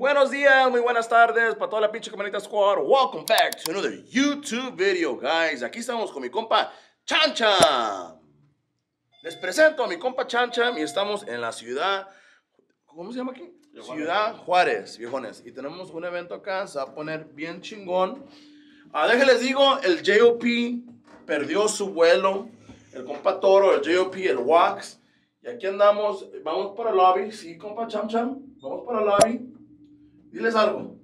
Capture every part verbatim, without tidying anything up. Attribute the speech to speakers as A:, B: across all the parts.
A: buenos días, muy buenas tardes para toda la pinche Camarita Squad. Welcome back to another YouTube video, guys. Aquí estamos con mi compa Cham Cham. Les presento a mi compa Cham Cham y estamos en la ciudad, ¿cómo se llama aquí? Ciudad Juárez, viejones. Y tenemos un evento acá, se va a poner bien chingón. Ah, déjenles digo, el J O P perdió su vuelo. El compa Toro, el J O P, el Wax. Y aquí andamos, vamos para el lobby. Sí, compa Cham Cham, vamos para el lobby. Diles algo.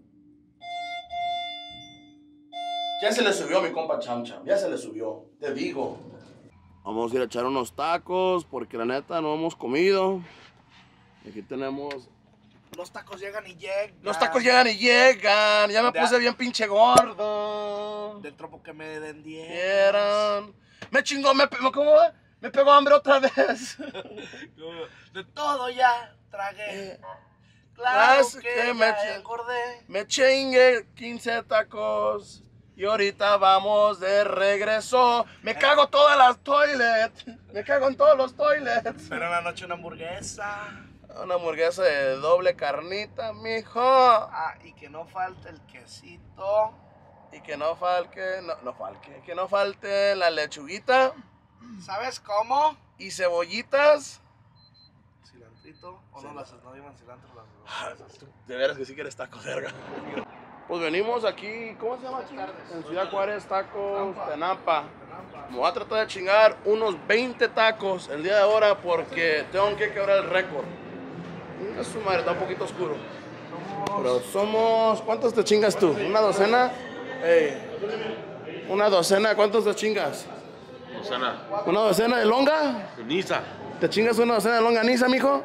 A: Ya se le subió a mi compa Cham Cham, ya se le subió, te digo. Vamos a ir a echar unos tacos porque la neta no hemos comido. Aquí tenemos...
B: Los tacos llegan y llegan.
A: Los tacos llegan y llegan. Ya me puse bien pinche gordo.
B: Del tropo que me den diez.
A: Quieran. Me chingó, me, me, ¿cómo va? Me pegó hambre otra vez.
B: De todo ya tragué.
A: Eh,
B: Claro
A: que,
B: que, que
A: me,
B: me engordé.
A: Me chingué quince tacos. Y ahorita vamos de regreso. Me cago todas las toilets. Me cago en todos los toilets.
B: Pero en la noche una hamburguesa.
A: Una hamburguesa de doble carnita, mijo.
B: Ah, y que no falte el quesito.
A: Y que no falte, no, no falte, que no falte la lechuguita.
B: ¿Sabes cómo?
A: Y cebollitas.
B: Cilantrito. O no, las no llevan cilantro las hamburguesas.
A: De veras que sí quieres tacos, verga. Pues venimos aquí, ¿cómo se llama aquí? En Ciudad Juárez, tacos Tenampa. Me voy a tratar de chingar unos veinte tacos el día de ahora porque tengo que quebrar el récord. Es su madre, está un poquito oscuro. Pero somos, ¿cuántos te chingas tú? ¿Una docena? Hey. Una docena, ¿cuántos te chingas?
C: Docena.
A: ¿Una docena de longa?
C: Niza.
A: ¿Te chingas una docena de longaniza, mijo?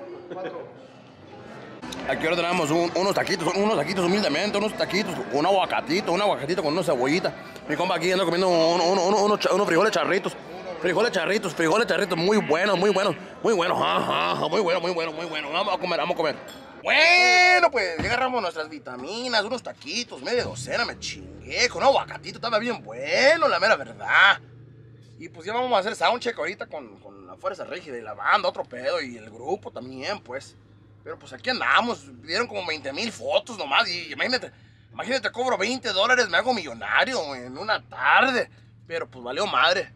A: Aquí ordenamos un, unos taquitos, unos taquitos humildemente, unos taquitos, un aguacatito, un aguacatito con una cebollita. Mi compa aquí anda comiendo unos uno, uno, uno, uno frijoles charritos. Frijoles charritos, frijoles charritos, muy buenos, muy buenos, muy buenos, ajá, muy bueno, muy bueno, muy bueno. Vamos a comer, vamos a comer. Bueno, pues ya agarramos nuestras vitaminas, unos taquitos, media docena, me chingué, con un aguacatito, estaba bien bueno, la mera verdad. Y pues ya vamos a hacer soundcheck ahorita con, con la Fuerza Rígida y la banda, otro pedo, y el grupo también, pues. Pero pues aquí andamos, pidieron como veinte mil fotos nomás, y imagínate, imagínate, cobro veinte dólares, me hago millonario en una tarde. Pero pues valió madre.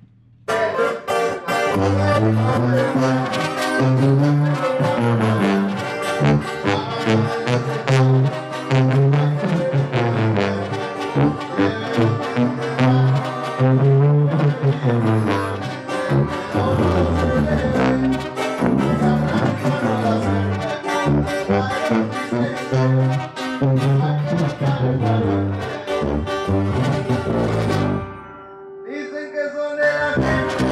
A: Dicen que son de la gente.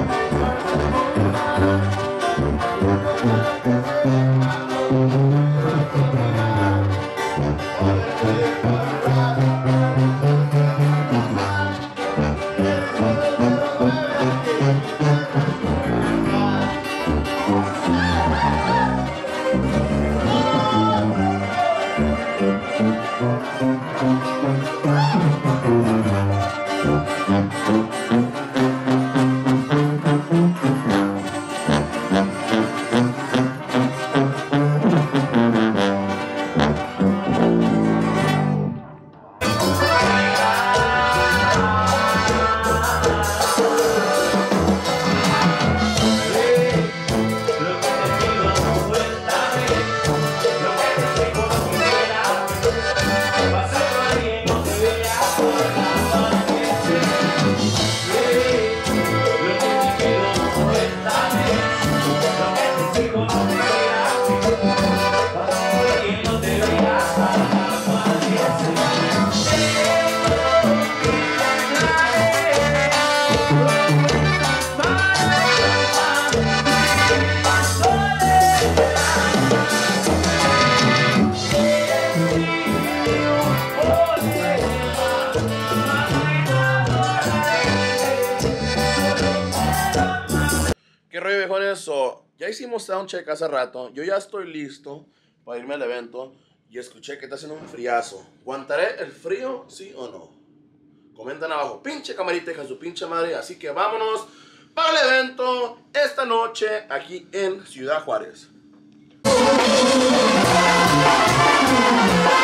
A: ¿Qué rollo, viejones? So, ya hicimos soundcheck hace rato. Yo ya estoy listo para irme al evento. Y escuché que está haciendo un friazo. ¿Aguantaré el frío, sí o no? Comentan abajo. Pinche camarita, hija de su pinche madre. Así que vámonos para el evento esta noche aquí en Ciudad Juárez.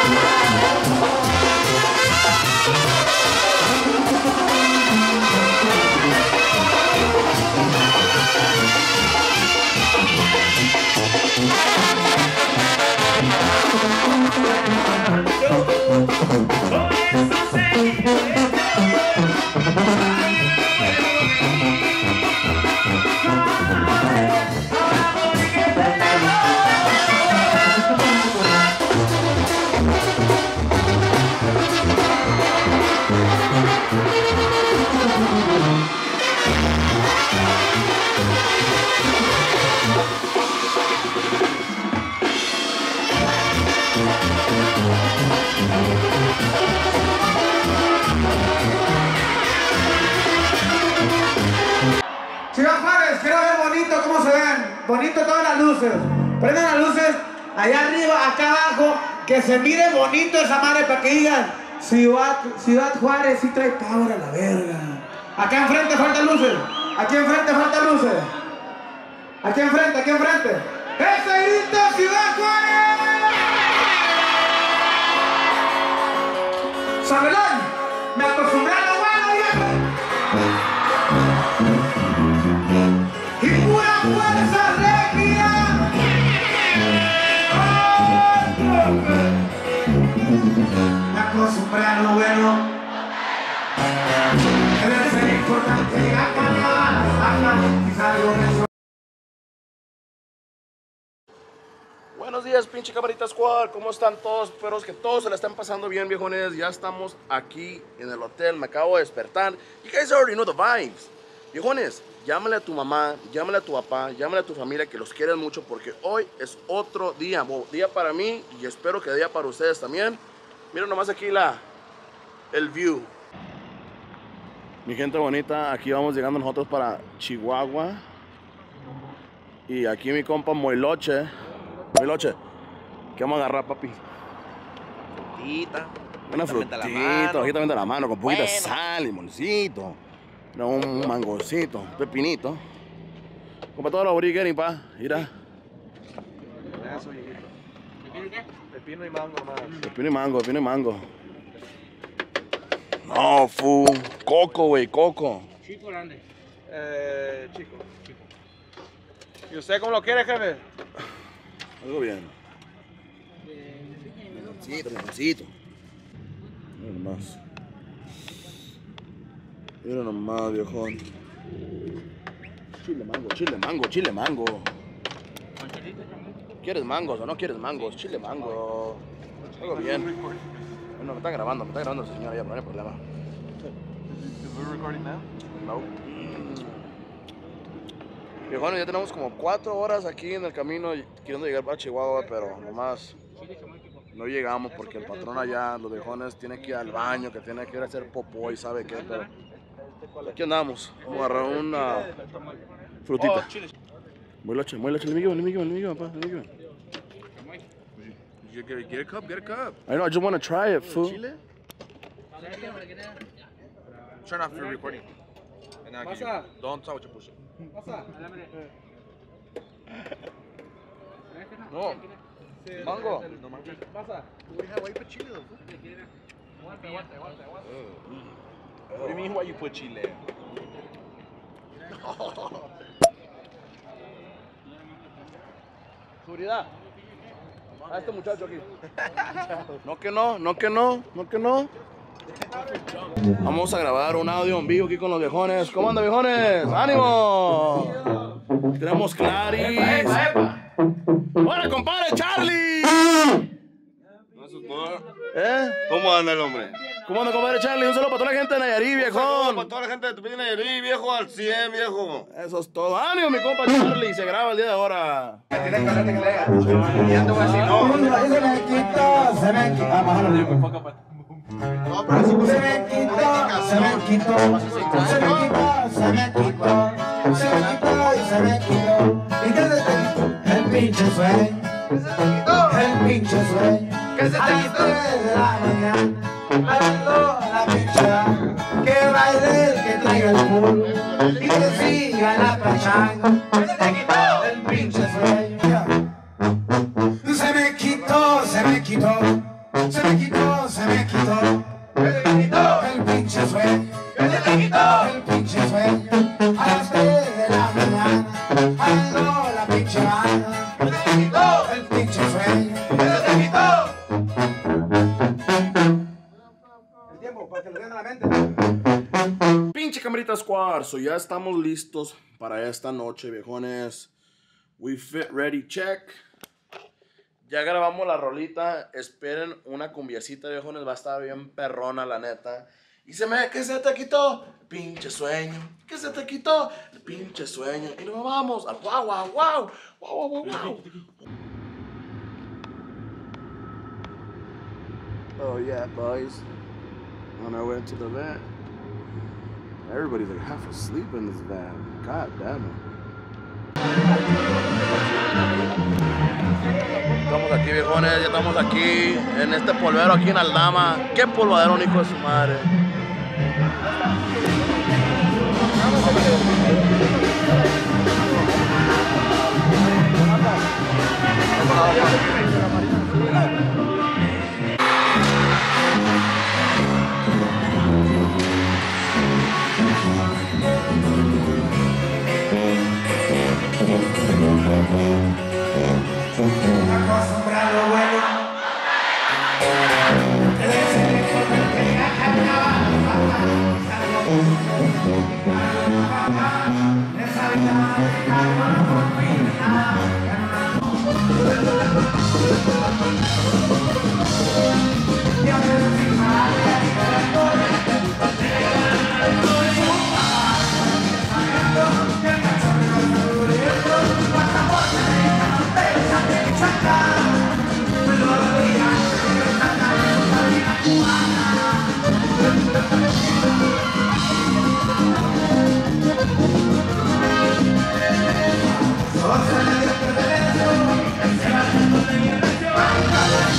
C: bonito todas las luces. Prendan las luces allá arriba, acá abajo, que se mire bonito esa madre para que digan Ciudad, Ciudad Juárez sí trae power a la verga. Acá enfrente faltan luces. Aquí enfrente faltan luces. Aquí enfrente, aquí enfrente. ¡Ese grito, Ciudad Juárez! Sabelón, me acostumbré a lo bueno, viejo. Y pura fuerza regia. Me acostumbré a lo bueno. Debe ser importante llegar a las bajas y salgo de eso.
A: Buenos días, pinche Camarita Squad, ¿cómo están todos? Espero que todos se la estén pasando bien, viejones. Ya estamos aquí en el hotel, me acabo de despertar. You guys already know the vibes. Viejones, llámale a tu mamá, llámale a tu papá, llámale a tu familia que los quieres mucho porque hoy es otro día, día para mí y espero que día para ustedes también. Miren nomás aquí la, el view. Mi gente bonita, aquí vamos llegando nosotros para Chihuahua. Y aquí mi compa Moiloche. Moiloche, ¿qué vamos a agarrar, papi?
D: Frutita.
A: Una frutita, bajitamente la mano, con poquita bueno. Sal, limoncito. No, un mangocito, un pepinito. Compa todo lo burgueros, pa. Mira.
B: Eso, viejito. Pepino y mango más.
A: Pepino y mango, pepino y mango. No, fu. Coco, güey, coco.
B: ¿Chico o grande? Eh, chico. Chico. ¿Y usted cómo lo quiere, jefe?
A: Algo bien. Limoncito, limoncito. Mira nomás. Mira nomás, viejón. Chile mango, chile mango, chile mango. ¿Quieres mangos o no quieres mangos? Chile mango. Algo bien. Bueno, me está grabando, me está grabando ese señor allá, pero no hay problema.
B: ¿Is we recording now?
A: No. Viejones, ya tenemos como cuatro horas aquí en el camino queriendo llegar para Chihuahua, pero nomás no llegamos porque el patrón allá, los viejones, tiene que ir al baño, que tiene que ir a hacer popó y sabe qué, pero aquí andamos. Vamos a agarrar una frutita. Muy loche, muy loche, let me give one, let me give one, let me give one, pa, let me give one.
B: You get, get a cup, get a cup.
A: I know, I just want to try it, fool.
B: Chile? Turn off your recording. And now give you. Don't touch your push. No. Mango. No mango. Pasa. Why you put chile though? What do you mean why you put chile?
A: Seguridad. A este muchacho aquí. No que no, no que no, no que no. Vamos a grabar un audio en vivo aquí con los viejones. ¿Cómo anda, viejones? ¡Ánimo! Tenemos Claris. ¡Epa, epa, epa! ¡Hola, compadre Charlie! ¿Eh?
E: ¿Cómo anda el hombre?
A: ¿Cómo anda, compadre Charlie? Un saludo para toda la gente de Nayarit, viejón.
E: Para toda la gente de Tupic, Nayarit, viejo, al cien, viejo.
A: Eso es todo. ¡Ánimo, mi compa Charlie! Se graba el día de ahora.
C: Tiene que hablar de que le haga. Ya te voy a decir, no. Se me quitó, se me quitó. Vamos a hablar.
E: No, pero así
C: Se me quitó, se me quitó, se me quitó, se me quitó, se me quitó y se me quitó. ¿Y qué se te quitó? El pinche sueño. ¿Qué se te quitó? El pinche sueño. ¿Qué se te quitó? A las tres de la mañana, bailando la pincha. Que baile el que traiga el culo y que siga la pachanga. ¿Qué se te quitó? El pinche sueño. Se me quitó, se me quitó. Se me quitó, se me quitó. ¿Qué se te quitó? El pinche sueño. ¿Qué se te quitó? El pinche sueño. A las tres de la mañana, bailando la pinche banda. ¿Qué se te quitó? El pinche sueño. ¿Qué se te quitó? El tiempo, para que lo den a la mente.
A: Pinche Camarita Squad, so ya estamos listos para esta noche, viejones. We fit ready, check. Ya grabamos la rolita, esperen una cumbiacita, viejones, va a estar bien perrona, la neta. Y se me, ¿qué se te quitó? Pinche sueño. ¿Qué se te quitó? El pinche sueño. Y nos vamos al guau, guau, guau, guau, guau, guau. Oh yeah, boys. On our way to the van. Everybody's like half asleep in this van. God damn it. Estamos aquí, viejones, ya estamos aquí en este polvero aquí en Aldama. Qué polvadero, un hijo de su madre.
C: Acostumbrado bueno.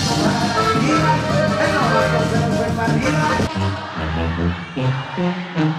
C: Arriba,